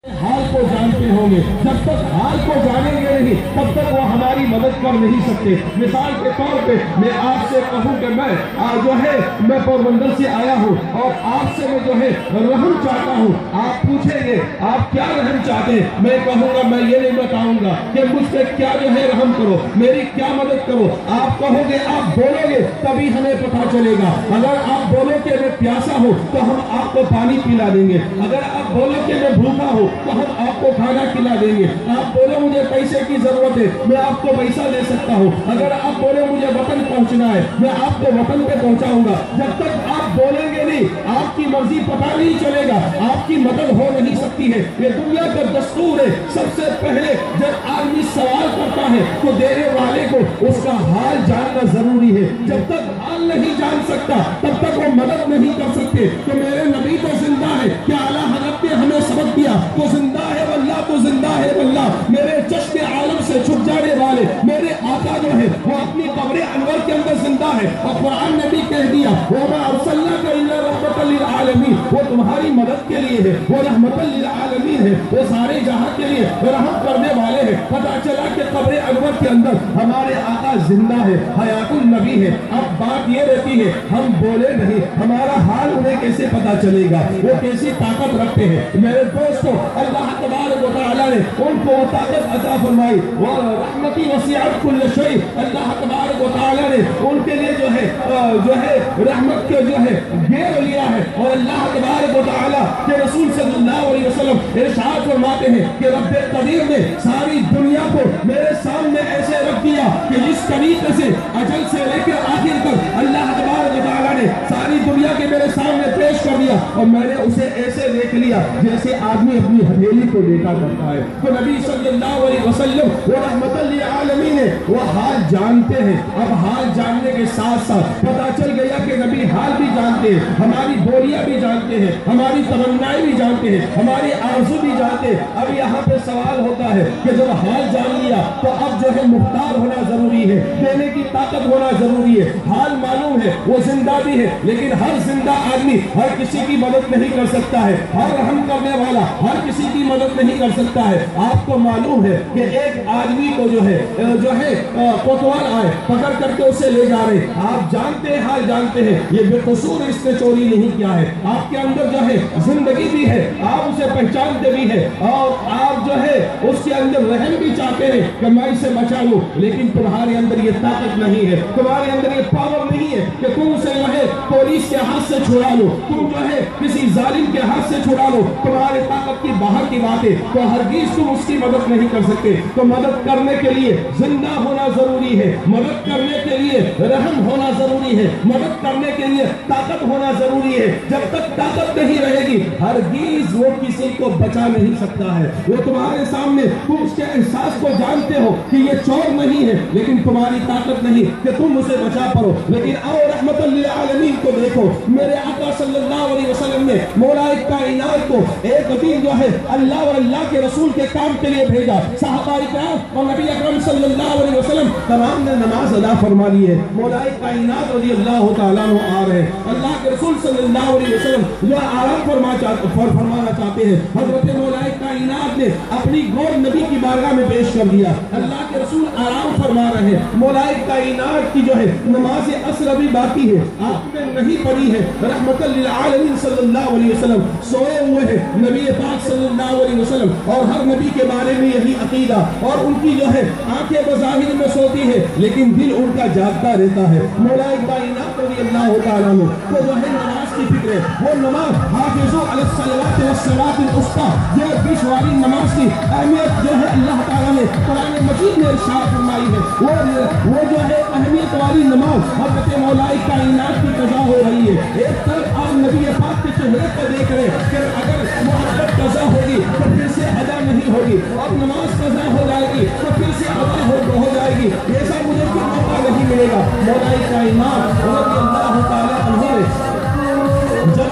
حال کو جانتے ہوں گے، جب تک حال کو جانیں گے نہیں تب تک وہ ہماری مدد کر نہیں سکتے۔ مثال کے طور پہ میں آپ سے کہوں کہ میں پوربندر سے آیا ہوں اور آپ سے میں رحم چاہتا ہوں، آپ پوچھیں گے آپ کیا رحم چاہتے ہیں، میں کہوں گا میں یہ نہیں بتاؤں گا کہ مجھ سے کیا رحم کرو، میری کیا مدد کرو، آپ کہو گے، آپ بولو گے تبھی ہمیں پتا چلے گا۔ اگر آپ بولو کہ میں پیاسا ہوں تو ہم آپ کو پانی پلا دیں گے، اگر آپ بولو کہ میں بھوکا ہوں تو ہم آپ کو کھانا کھلا دیں گے، آپ بولو مجھے پیسے کی ضرورت ہے میں آپ کو پیسہ دے سکتا ہوں، اگر آپ بولے مجھے وطن پہنچنا ہے میں آپ کو وطن پہ پہنچاؤں گا۔ جب تک آپ بولیں گے نہیں آپ کی مرضی پتہ نہیں چلے گا، آپ کی مدد ہو نہیں سکتی ہے۔ یہ دنیا کا دستور ہے، سب سے پہلے جب آدمی سوال کرتا ہے تو دینے والے کو اس کا حال جاننا ضروری ہے۔ جب تک حال نہیں جان سکتا تب تک وہ مدد نہیں کر سکتے۔ تو میرے نبی تو زندہ ہے، کیا اعلیٰ حضرت نے ہمیں سبق دیا تو زندہ ہے واللہ، تو زندہ ہے واللہ۔ میرے چشم عالم سے چھپ جانے والے میرے آقا جو ہے وہ اپنی قبر انور کے اندر زندہ ہے، اور قرآن نے بھی کہہ دیا وَمَا أَرْسَلْنَاكَ إِلَّا رَحْمَةً لِلْعَالَمِينَ، وہ تمہاری مدد کے لیے ہے، وہ رحمت للعالمین ہے، وہ سارے جہاں کے لیے رحمت کرنے والے ہیں۔ پتہ چلا کہ قبر انور کے اندر ہمارے آقا زندہ ہے، حیات النبی ہے۔ اب بات یہ رہتی ہے ہم بولے نہیں، ہمارا حال انہیں کیسے پتا چلے گا، وہ کیسی طاقت رکھتے ہیں۔ میرے دوستو اللہ تبارک و تعالیٰ نے ان کو وہ طاقت عطا فرمائی، ورحمتی وسعت کل شیء، اللہ تبارک و تعالیٰ نے ان کے لیے رحمت کے گھیر لیا ہے۔ اور اللہ تبارک و تعالیٰ کے رسول صلی اللہ علیہ وسلم ارشاد فرماتے ہیں کہ رب قدیر نے ساری دنیا کو میرے سامنے ایسے رکھ دیا کہ جس طریقے سے اجل سے لے کے آخر تک اللہ تبارک و تعالیٰ نے ساری دنیا کے میرے سامنے پیش کر دیا، اور میں نے اسے ایسے دیکھ لیا جیسے آدمی اپنی ہتھیلی کو دیکھا کرتا ہے۔ تو نبی صلی اللہ علیہ وسلم وہ رحمت للعالمین ہے، وہ حال جانتے ہیں۔ اب حال جاننے کے ساتھ ساتھ پتا چل گیا کہ نبی حال بھی جانتے ہیں، ہماری بولیاں بھی جانتے ہیں، ہماری تمنائیں بھی جانتے ہیں، ہماری آرزو بھی جانتے ہیں۔ اب یہاں پہ سوال ہوتا ہے کہ جب حال جان لیا تو اب مختار ہونا ضروری ہے، دینے کی طاقت ہونا ضروری ہے۔ حال معلوم ہے وہ زندہ بھی ہے، لیکن ہر زندہ آدمی ہر کسی کی مدد نہیں کر سکتا ہے، ہر رحم کرنے والا ہر کسی کی مدد نہیں کر سکتا ہے۔ آپ کو معلوم ہے کہ ایک آدمی کو کوتوال آئے پکڑ کر کے اسے لے جا رہے، آپ جانتے ہیں، حال جانتے ہیں یہ بے قصور اس نے چوری نہیں کیا ہے، آپ کے اندر زندگی بھی ہے، آپ اسے پہچانتے بھی ہیں، اور آپ اس کے اندر رحم بھی چاہتے ہیں کہ میں اسے بچا لوں، لیکن تمہارے اندر یہ طاقت نہیں ہے، تمہارے اندر یہ پاور نہیں ہے کہ تم اسے پولیس کے ہاتھ سے چھڑا لو، تم کسی ظالم کے ہاتھ سے چھڑا لو، تمہاری طاقت کی باہر کی بات ہے، تو ہرگز تم اس کی مدد نہیں کر سکتے۔ تو مدد کرنے کے لیے زندہ ہونا ضروری ہے، مدد کرنے کے لیے رحم ہونا ضروری ہے، مدد کرنے کے لیے طاقت ہونا ضروری ہے۔ جب تک طاقت نہیں رہے گی ہرگز وہ کسی کو بچا نہیں سکتا ہے۔ وہ تمہارے سامنے تم اس کے احساس کو جانتے ہو کہ یہ چور نہیں ہے، لیکن تمہاری طاقت نہیں کہ تم اسے بچا پاؤ۔ لیکن آؤ رحمت للعالمین کو دیکھو، میرے آقا صلی اللہ علیہ وسلم نے مولا کائنات کو ایک دن اللہ اور اللہ کے رسول کے کام کے لیے بھیجا، صحابہ کرام اور نبی اکرم صلی اللہ علیہ وسلم تمام نے نماز ادا فرما لی ہے، مولا کائنات رضی اللہ تعالیٰ عنہ آ رہے ہیں، اللہ کے رسول صلی اللہ علیہ وسلم جو آرام فرمانا چاہتے ہیں، حضرت مولا کائنات نے اپنی گود نبی کی بارگاہ میں پیش کر دیا، اللہ کے رسول آرام فرما رہے ہیں، مولا کائنات کی نماز عصر ابھی باقی ہے، آپ نے نہیں پڑھی ہے، رحمت للعالمین صلی اللہ علیہ وسلم سوئے ہوئے ہیں، نبی پاک صلی اللہ علیہ وسلم اور ہر نبی کے بارے میں یہی عقیدہ، اور ان کی آنکھیں بظاہر میں سوتی ہے لیکن دل ان کا جاگتا رہتا ہے۔ مولا کائنات رضی اللہ تعالیٰ عنہ کو نماز کی فکر ہے، وہ نماز حافظوا علی الصلوات والصلاۃ الوسطیٰ جو بیچ والی نماز کی اہمیت اللہ تعالیٰ نے قرآن مجید میں ارشاد فرمائی ہے، وہ اہمیت والی نماز حضرت مولا کائنات کی قضا ہو رہی ہے۔ ایک طرف آپ نبی پاک کے چہرے کو دیکھ رہے کہ اگر محبت قضا ہوگی تو پھر سے ادا نہیں ہوگی، اب نماز قضا ہو جائے گی تو پھر سے ادا ہو جائے گی، ایسا مجھے کوئی موقع نہیں ملے گا۔ مولا کائنات رضی اللہ تعالیٰ عنہ جب نبی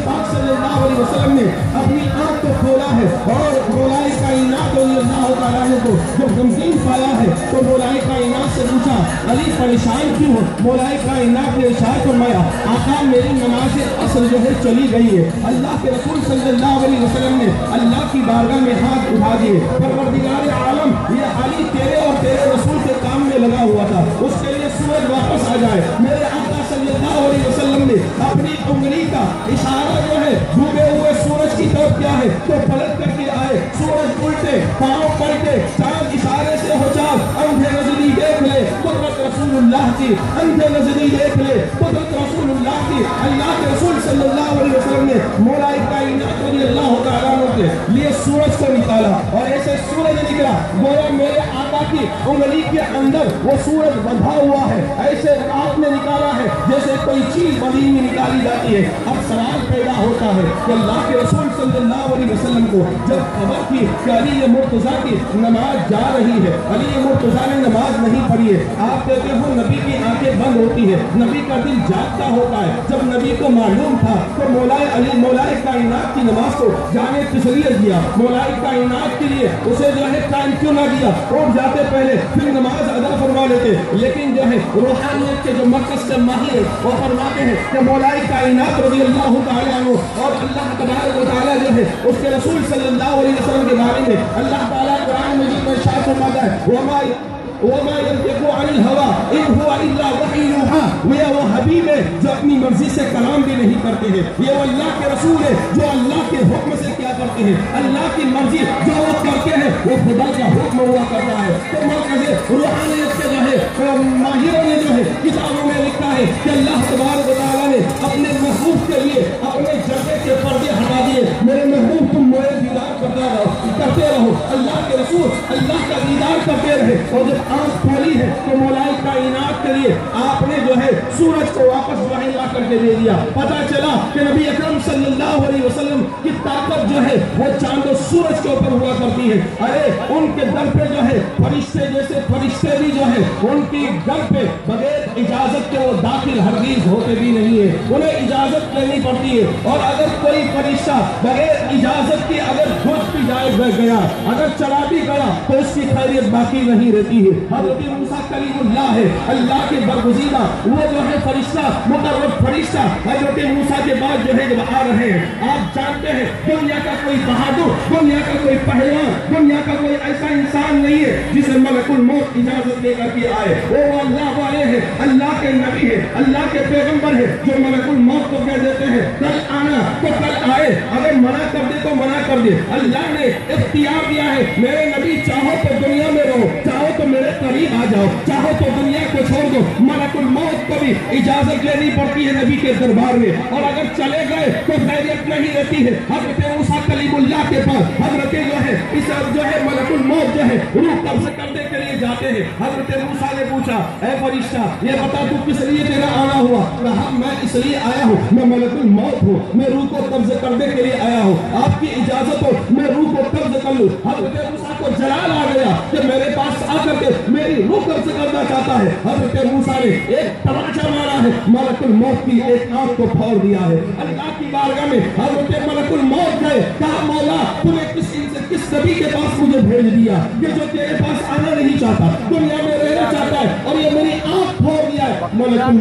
पाक सल्लल्लाहु अलैहि वसल्लम ने अपनी आंख को खोला है और मौलाए कायनात रज़ियल्लाहु ताला अन्हु को जब गमगीन पाया है तो मौलाए कायनात से पूछा, अली परेशान क्यों हो? मौलाए कायनात ने इरशाद फरमाया, आका मेरी नमाज असर जो है चली गई है। अल्लाह के रसूल सल्लल्लाहु अलैहि वसल्लम ने अल्लाह की बारगाह में हाथ उठा दिए, परवरदिगार आलम ये अली तेरे और तेरे रसूल के काम में लगा हुआ था, उसके लिए सूरज वापस आ जाए। मेरे आका सल्लल्लाहु अलैहि वसल्लम ने अपनी उंगली का इशारा जो है डूबे हुए सूरज की तरफ किया है तो पलट करके आए, सूरज उल्टे पांव पलटे, चांद इशारे से हो चाल, अंधे नजरी देख ले कुदरत रसूलुल्लाह की, अंधे नजरी देख ले कुदरत रसूलुल्लाह की। अल्लाह के रसूल सल्लल्लाहु अलैहि वसल्लम ने मौलाए कायनात रज़ियल्लाहु ताला अन्हु के लिए सूरज को निकाला और ऐसे सूरज निकला गोया मेरे आका की उंगली के अंदर वो सूरज बंधा हुआ है, ऐसे आपने निकाला है जैसे कोई चीज बंधी हुई निकाली जाती है। अब सवाल पैदा होता है कि अल्लाह के रसूल सल्लल्लाहु अलैहि वसल्लम को जब खबर थी कि अली मुर्तज़ा की नमाज जा रही है, अली मुर्तज़ा ने नमाज नहीं पढ़ी है, आप कहते हो नबी की आंखें बंद होती है, नबी का दिल जागता होता है। जब नबी को मालूम था तो मौलाए अली मौलाए कायनात की नमाज को जाने किस लिए दिया, मौलाए कायनात के लिए उसे जो है टाइम क्यों ना दिया, उठ जाते पहले फिर नमाज अदा फरमा लेते। लेकिन जो है रूहानियत के जो मरकज़ से माहिर वो फरमाते हैं कि मौलाए कायनात रज़ियल्लाहु ताला अन्हु और अल्लाह तबारक व तआला जो है उसके रसूल सल्लल्लाहु अलैहि वसल्लम के बारे में अल्लाह ताला कुरान मजीद में इरशाद फरमाता है, वमा यंतिकु अनिल हवा इन हुवा इल्ला वही यूहा, वो हबीब है जो अपनी मर्जी से कलाम भी नहीं करते हैं, ये वो अल्लाह के रसूल है जो अल्लाह के हुक्म से क्या करते हैं, अल्लाह की मर्जी जो वो करते हैं वो खुदा का हुक्म हुआ करता है। तो मौके रूहानियत के जो है माहिरों ने जो है किताबों में लिखा है कि अल्लाह तबारक व तआला ने अपने महबूब के लिए अपने जगह के पर्दे हटा दिए, मेरे महबूब तुम मेरे दीदार करते रहो, अल्लाह के रसूल अल्लाह का दीदार करते रहे। और जब आंख खोली है तो मौलाए कायनात के लिए आपने जो है सूरज को वापस वहीं ला करके दे दिया। पता चला कि नबी अकरम सल्लल्लाहु अलैहि वसल्लम की ताकत जो है वो चांद और सूरज के ऊपर हुआ करती है। अरे उनके दर पे जो है फरिश्ते जैसे फरिश्ते भी जो है उनकी दर पे बगैर इजाजत के वो दाखिल हरगिज होते भी नहीं है, उन्हें इजाजत लेनी पड़ती है। और अगर कोई फरिश्ता बगैर इजाजत की अगर घुस भी जाए गया, अगर चला भी गया तो उसकी खैरियत बाकी नहीं रहती है। हज़रत मूसा कलीमुल्लाह है, अल्लाह के बरगुज़ीदा वो जो है फरिश्ता मुकर्रब फरिश्ता हज़रत मूसा के बाद जो है जब आ रहे हैं, आप जानते हैं दुनिया का कोई बहादुर, दुनिया का कोई पहलवान, दुनिया का कोई ऐसा इंसान नहीं है जिसे मलकुल मौत इजाजत देकर के आए। वो अल्लाह वाले हैं, अल्लाह के नबी है, अल्लाह के पैगंबर है जो मलकुल मौत को कह देते हैं कल आना तो कल आए, अगर मना कर दे तो मना कर दे। अल्लाह ने इख्तियार दिया है, मेरे नबी चाहो तो दुनिया में रहो, चाहो तो मेरे करीब आ जाओ, चाहो तो दुनिया को छोड़ दो। मलकुल मौत को भी इजाजत लेनी पड़ती है नबी के दरबार में, और अगर चले गए तो खैरियत नहीं रहती है। हज़रत मूसा कलीमुल्लाह के पास हज़रत जो है इस जो है मलकुल मौत जो है रूह कब्ज़ करने के लिए जाते हैं। हज़रत मूसा ने पूछा, ऐ फरिश्ता ये बता तू किस लिए तेरा आना हुआ? कहा मैं इसलिए आया हूँ, मैं मलकुल मौत हूँ, मैं रूह को कब्ज़ करने के लिए आया हूँ, आपकी इजाजत हो मैं रूह को कब्ज़ कर लूँ। हज़रत मूसा को जलाल आ गया कि मेरे पास आकर के मेरी रूह कब्ज़ करना चाहता है। हज़रत मूसा ने एक तमाचा मारा है, मलकुल मौत की एक आंख को फोड़ दिया है। अल्लाह की बारगाह में हज़रत मलकुल मौत गए, कहा मौला तूने किस नबी के पास मुझे भेज दिया कि जो तेरे पास आना नहीं चाहता, दुनिया में रहना चाहता है, और ये मेरी आंख फोड़ दिया है। मलकुल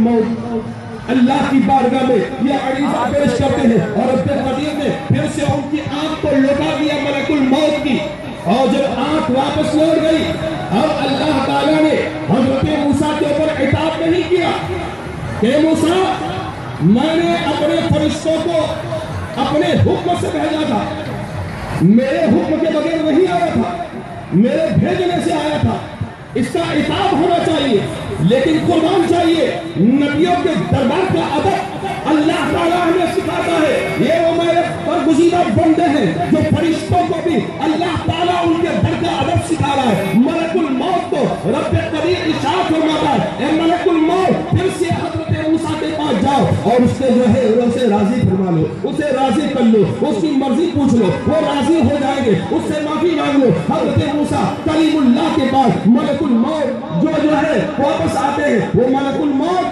मौत अल्लाह की बारगाह में ये अरीज़ा पेश करते हैं और रब्बे कदीर ने फिर से उनकी आंख को लौटा दिया मलकुल मौत की, और जब आंख वापस लौट गई अब अल्लाह ताला ने हज़रत मूसा के ऊपर इताब नहीं किया कि मूसा मैंने अपने फरिश्तों को अपने हुक्म से भेजा था, मेरे हुक्म के बगैर नहीं आया था, मेरे भेजने से आया था, इसका इताब होना चाहिए। लेकिन कुर्बान चाहिए, नबियों के दरबार का अदब अल्लाह ताला हमें सिखाता है। ये वो मेरे बरगुज़ीदा बंदे हैं जो फरिश्तों को भी अल्लाह ताला उनके दर का अदब सिखा रहा है। मलकुल मौत को रब्बे कदीर इरशाद फरमाता है, ए मलकुल मौत फिर से हज़रत मूसा के पास जाओ और उसके जो है उसे राजी फरमा लो, उसे राजी कर लो, उसकी मर्जी पूछ लो, वो राजी हो जाएंगे, उससे माफी मांग लो। हज़रत मूसा कलीमुल्लाह के पास मलकुल मौत जो है वापस आते हैं, वो मलकुल मौत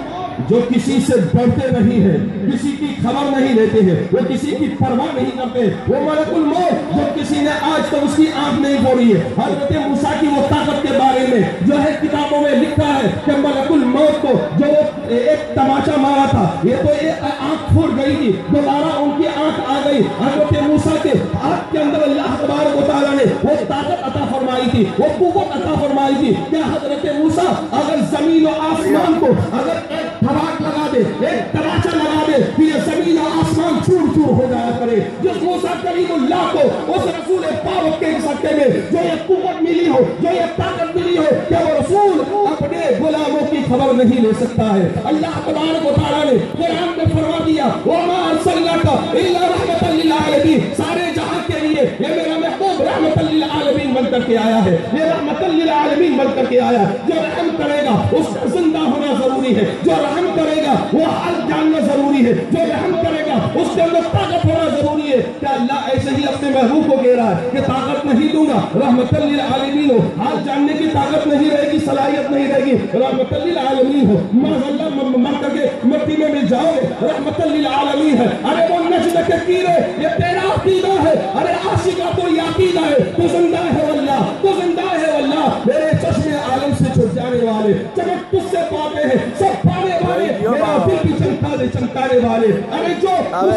जो किसी से डरते नहीं है, किसी की खबर नहीं लेते हैं, वो किसी की परवाह नहीं करते, वो मलकुल मौत जो किसी ने आज तक उसकी आंख नहीं फोड़ी है। हज़रत मूसा की वो ताकत के बारे में जो है किताबों में लिखा है कि मलकुल मौत को जो एक तमाचा मारा था, ये तो एक आंख फूट गई थी, दोबारा उनकी आंख आ गई। हज़रत मूसा के आंख के अंदर अल्लाह तबारक व तआला ने वो ताकत अता फरमाई थी, वो कुव्वत अता फरमाई थी। क्या हज़रत मूसा अगर जमीन और आसमान को अगर एक धमाक लगा दे, एक तमाचा लगा दे, तो ये जमीन और आसमान चूर चूर हो जाया करे। जिस मूसा कलीमुल्लाह को उस रसूल पाक के सत्ते में जो ये कुव्वत मिली हो, जो ये ताकत मिली हो, क्या वो रसूल अपने गुलामों की खबर नहीं ले सकता है? अल्लाह तबारक व तआला ने कुरान में फरमा दिया, वमा अरसलनाका इल्ला रहमतल लिल आलमीन, सारे जहां के लिए ये मेरा महबूब रहमतल लिल आलमीन बनकर के आया है, ये रहमतल लिल आलमीन बनकर के आया। जो रहम करेगा उसका जिंदा होना जरूरी है, जो रहम करेगा वो हाल जानना जरूरी है, जो रहम करेगा उसके अंदर ताकत होना जरूरी है। क्या अल्लाह ऐसे ही अपने महबूब को कह रहा है कि ताकत नहीं दूंगा, रहमतल लिल आलमीन हो, हाल जानने की ताकत नहीं रहेगी, सलाहियत नहीं रहेगी, रहमतल लिल आलमीन हो, माज़अल्लाह मर करके मिट्टी में मिल जाओगे, रहमतल लिल आलमीन है। अरे वो नज्म के कीड़े, ये तेरा अकीदा है, अरे आशिका तो ये अकीदा है, तू जिंदा है वल्लाह, तू जिंदा है वल्लाह। मेरे चश्मे आलम से छुट जाने वाले, चमक तुझसे पाते हैं सब पाने वाले, मेरा दिल भी चमकाने वाले। अरे जो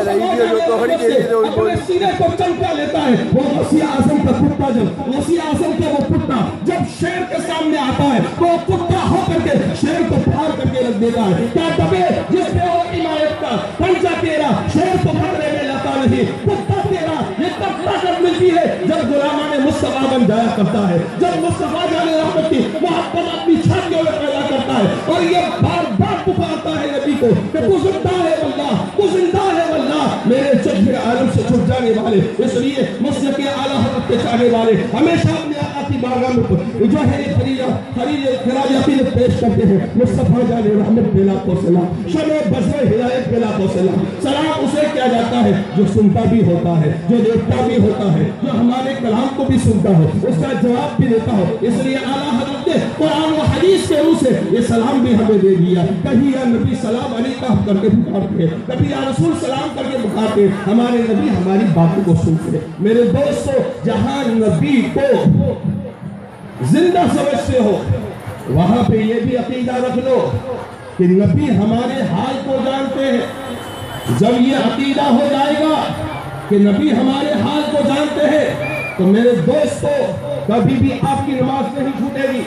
अपने सीने को चमका लेता है, वो वसी आज़म का कुत्ता, जब वसी आज़म का वो कुत्ता जब शेर के सामने आता है तो कुत्ता होकर के शेर को फाड़ करके रख देता है। क्या दबे जिसपे वो इमारत का पंजा तेरा, शेर को पकड़ने में लता नहीं, कुत्ता तेरा। ये तब ताकत मिलती है जब गुलामा ने मुस्तफा बन जाया करता है, जब मुस्तफा जाने रहमत की मोहब्बत अपनी छातियों में पैदा करता है और ये बार बार पुकारता है नबी को कि तू जिंदा है वल्लाह, तू जिंदा है वल्लाह। मेरे चश्मे आलम से छुट जाने वाले, इसलिए मस्जिद के आला हज़रत के चाहने वाले हमेशा अपने आका की बारगाह में जो है खराज अकीदत पेश करते हैं। मुस्तफा जाने रहमत बेला को सलाम, शब बज़्र हिदायत बेला को सलाम। सलाम उसे किया जाता है जो सुनता भी होता है, जो देखता भी होता है, जो हमारे कलाम को भी सुनता हो, उसका जवाब भी देता हो। इसलिए आला हज़रत ने कुरान व हदीस के रूह से ये सलाम भी हमें दे दिया। कभी या नबी सलाम अलैका करके पुकारते, कभी या रसूल सलाम करके पुकारते। हमारे नबी हमारी बातों को सुनते। मेरे दोस्तों, जहां नबी को जिंदा समझते हो वहां पे ये भी अकीदा रख लो कि नबी हमारे हाल को जानते हैं। जब ये अकीदा हो जाएगा कि नबी हमारे हाल को जानते हैं तो मेरे दोस्तों कभी भी आपकी नमाज नहीं छूटेगी।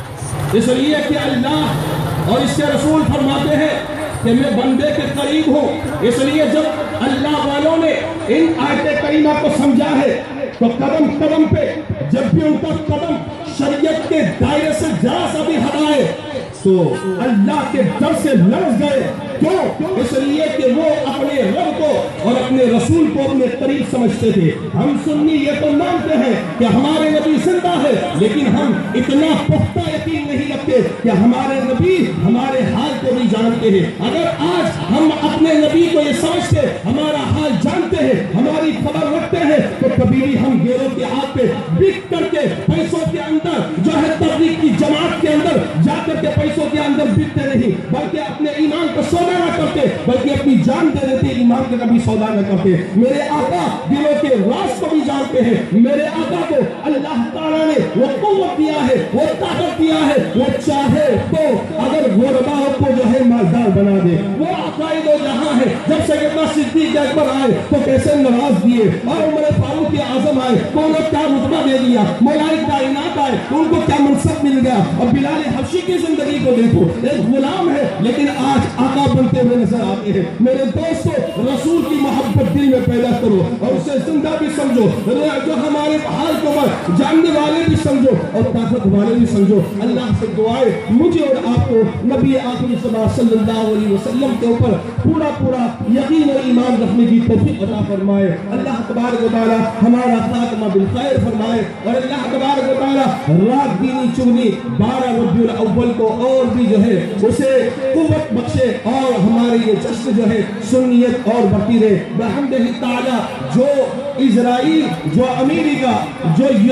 इसलिए कि अल्लाह और इसके रसूल फरमाते हैं कि मैं बंदे के करीब हूँ। इसलिए जब अल्लाह वालों ने इन आयत करीमा को समझा है तो कदम कदम पे जब भी उनका कदम शरीयत के दायरे से जरा सा भी हटाए तो अल्लाह के डर से लड़ गए। क्यों? इसलिए कि वो अपने रब को और अपने रसूल को अपने करीब समझते थे। हम सुन्नी ये तो मानते हैं कि हमारे नबी जिंदा है, लेकिन हम इतना पुख्ता यकीन नहीं रखते कि हमारे नबी हमारे हाल को भी जानते हैं। अगर आज हम अपने नबी को ये समझते, हमारा हाल जानते हैं, हमारी खबर रखते हैं, तो कभी भी हम गेरों के हाथ पे बिक करके पैसों के अंदर जो है तबलीग की जमात के अंदर जाकर के पैसों के अंदर बिकते नहीं, बल्कि अपने ईमान को सौदा न करते, बल्कि अपनी जान दे देते, ईमान का कभी सौदा न करते। मेरे आका दिलों के राज को भी जानते हैं। मेरे आका को अल्लाह ताला ने वो कुव्वत दिया है, वो ताकत दिया है, वो चाहे तो अगर गुरबाओं को जो है मालदार बना दे। वो अकायद जहां है, जब सैयदना सिद्दीक अकबर आए तो कैसे नवाज दिए, और उमर फारूक आजम आए तो उन्हें क्या रुतबा दे दिया, मौलाए कायनात आए तो उनको क्या मनसब मिल गया। और बिलाल हबशी की जिंदगी को देखो, एक गुलाम है लेकिन आज आका बनते हुए नजर आते हैं। मेरे दोस्तों, रसूल की मोहब्बत दिल में पैदा करो और उसे जिंदा भी समझो, जो हमारे हाल को जानने वाले भी समझो और ताकत वाले भी समझो। अल्लाह से दुआएं मुझे और आपको नबी आखिरी सल्लल्लाहु अलैहि वसल्लम के ऊपर पूरा पूरा यकीन और ईमान रखने की तौफीक अता फरमाए। अल्लाह तबारक व तआला हमारा खात्मा बिल खैर फरमाए और अल्लाह तबारक व तआला रात दीनी चुगनी 12 रबीउल अव्वल को और भी जो है उसे कुव्वत बख्शे और हमारे ये जश्न जो है सुन्नियत और बढ़ती रहे। बहम्दिल्लाह ताला जो इजराइल, जो अमेरिका, जो यूरोप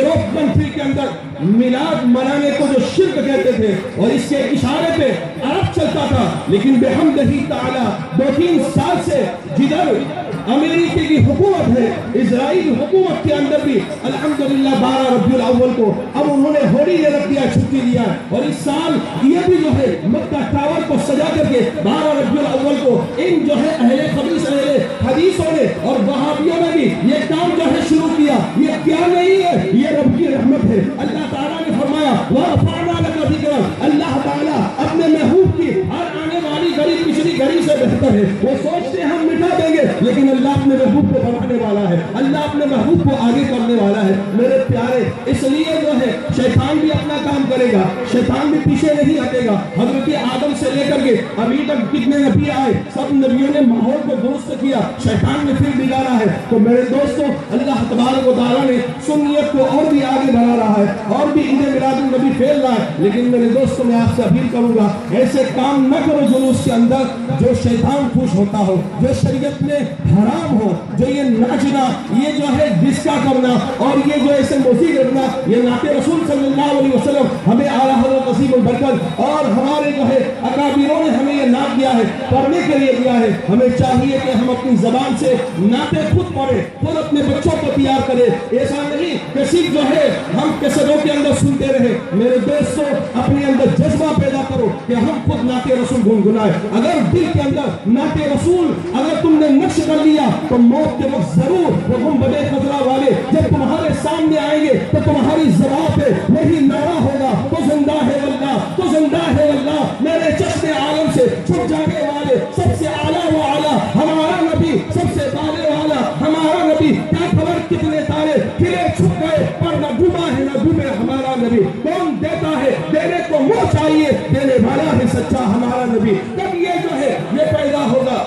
यूरोप कंट्री के अंदर मिलाद मनाने को जो शिर्क कहते थे और इसके इशारे पे अरब चलता था, लेकिन बेहम्दिही ताला 2-3 साल से जिधर अमेरिकी की हुकूमत है, इजराइल हुकूमत के अंदर भी अल्हम्दुलिल्लाह 12 रबीउल अव्वल को अब उन्होंने होली ने रख दिया, छुट्टी दिया। और इस साल ये भी जो है मक्का टावर को सजा करके 12 रबीउल अव्वल को इन जो है अहले खबीस अहले हदीसों ने और वहाबियों ने भी ये काम जो है शुरू किया। ये क्या नहीं है, ये रब की रहमत है। अल्लाह ताला ने फरमाया वरफ़अना लका ज़िक्रक, अल्लाह ताला अपने महबूब की हर आने वाली घड़ी पिछली घड़ी से बेहतर है। वो सोचते हम मिटा देंगे, लेकिन अल्लाह अपने महबूब को बढ़ाने वाला है, अल्लाह अपने महबूब को आगे करने वाला है। मेरे प्यारे, इसलिए जो है शैतान भी अपना काम करेगा, शैतान भी पीछे नहीं हटेगा। हज़रत आदम से लेकर के अभी तक कितने नबी आए, सब नबियों ने माहौल को दुरुस्त किया, शैतान ने फिर बिगाड़ा है। तो मेरे दोस्तों, अल्लाह तबारक व तआला ने सुन्नियत को और भी आगे बढ़ा रहा है और भी ईद मिलादुन्नबी फैल रहा है। लेकिन मेरे दोस्तों, मैं आपसे अपील करूंगा, ऐसे काम न करो जुलूस के अंदर जो शैतान खुश होता हो, जो शरीयत में हराम हो, जो ये नाचना, ये जो है डिस्का करना और ये जो ऐसे मौसी करना, ये नाते रसूल सल्लल्लाहु अलैहि वसल्लम हमें आला हज़रत नसीबुल बरकत और हमारे जो है अकाबिरों ने हमें ये नात दिया है, पढ़ने के लिए दिया है। हमें चाहिए कि हम अपनी जबान से नाते खुद पढ़े, खुद अपने बच्चों को तैयार करें। ऐसा नहीं कि सिर्फ जो है हम कैसेटों के अंदर सुनते रहे। मेरे दोस्तों, अपने अंदर जज्बा पैदा करो कि हम खुद नाते रसूल गुनगुनाए। अगर दिल के अंदर नाते रसूल अगर तुमने नक्श कर लिया तो मौत के वक्त जरूर वो हम बड़े खतरा वाले जब तुम्हारे सामने आएंगे तो तुम्हारी जबान पे वही नारा होगा, तो जिंदा है अल्लाह, तो जिंदा है अल्लाह। मेरे चश्मे आलम से छुप जाने वाले सबसे आला व आला हमारा नबी, सबसे बाले वाला हमारा नबी। क्या खबर कितने तारे खिले छुप गए पर न डूबा है न डूबे हमारा नबी। कौन देता है, देने को मुंह चाहिए, देने वाला है सच्चा हमारा नबी। तब ये जो है ये पैदा होगा।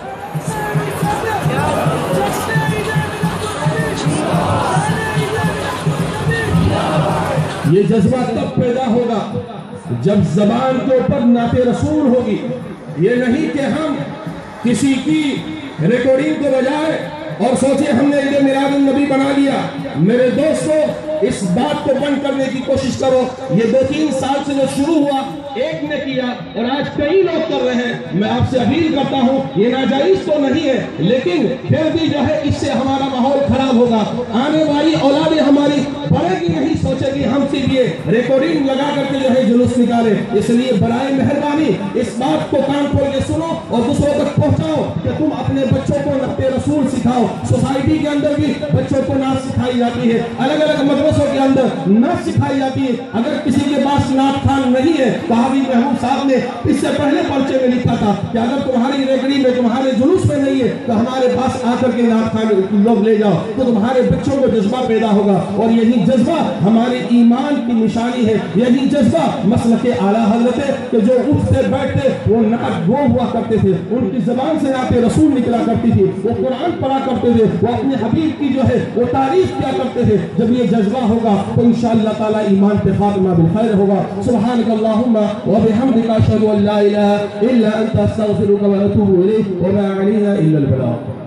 ये जज्बा तब पैदा होगा जब जबान के ऊपर नाते रसूल होगी। ये नहीं कि हम किसी की रिकॉर्डिंग को बजाए और सोचे हमने ईद मिलादुन्नबी बना लिया। मेरे दोस्तों, इस बात को बंद करने की कोशिश करो। ये 2-3 साल से जो शुरू हुआ, एक ने किया और आज कई लोग कर रहे हैं। मैं आपसे अपील करता हूँ, ये नाजायज तो नहीं है, लेकिन फिर भी जो है इससे हमारा माहौल खराब होगा। आने वाली औलादें हमारी पढ़ेगी नहीं, सोचेगी हम सिर्फ ये रिकॉर्डिंग लगा करके जो है जुलूस निकाले। इसलिए बराए मेहरबानी इस बात को कान खोल के सुनो और दूसरों तक पहुँचाओ कि तुम अपने बच्चों को नक्ते रसूल सिखाओ। सोसाइटी के अंदर भी बच्चों को नाच सिखाई जाती है, अलग अलग मदरसों के अंदर नाच सिखाई जाती है। अगर किसी के पास नाच खान नहीं है, तो हाफिज महमूद साहब ने इससे पहले पर्चे में लिखा था कि अगर तुम्हारी रेगड़ी में तुम्हारे जुलूस में नहीं है तो हमारे पास आकर के नाच खान लोग ले जाओ, तो तुम्हारे बच्चों को जज्बा पैदा होगा। और यही जज्बा हमारे ईमान की निशानी है, यही जज्बा मसलके आला हज़रत है कि जो उठते बैठते वो नात गो हुआ करते थे, उनकी जबान से नाते रसूल निकला करती थी, वो कुरान पढ़ा करते थे, वो अपने हबीब की जो है वो तारीफ किया करते थे। जब ये जज्बा होगा तो इंशाअल्लाह ताला ईमान पे खात्मा बिल खैर होगा। सुब्हानक अल्लाहुम्मा व बिहम्दिका अशहदु अन ला इलाहा इल्ला अंता अस्तगफिरुका व अतूबु इलैक व मा अलैना इल्ला अल बलाग।